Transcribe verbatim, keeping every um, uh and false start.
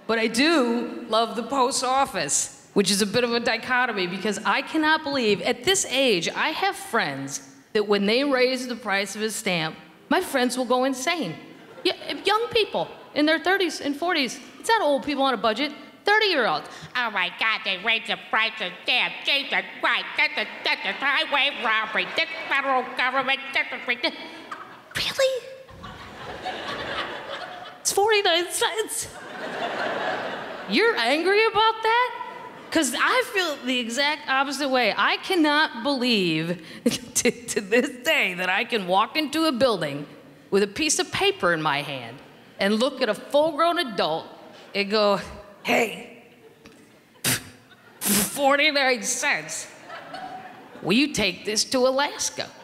But I do love the post office, which is a bit of a dichotomy because I cannot believe at this age, I have friends that when they raise the price of a stamp, my friends will go insane. Yeah, young people in their thirties and forties. It's not old people on a budget, thirty-year-olds. Oh my God, they raised the price of stamps. Jesus Christ, that's a, that's a highway robbery. This federal government, that's a... Really? It's forty-nine cents. You're angry about that? Because I feel the exact opposite way. I cannot believe to, to this day that I can walk into a building with a piece of paper in my hand and look at a full-grown adult and go, hey, forty-nine cents. Will you take this to Alaska?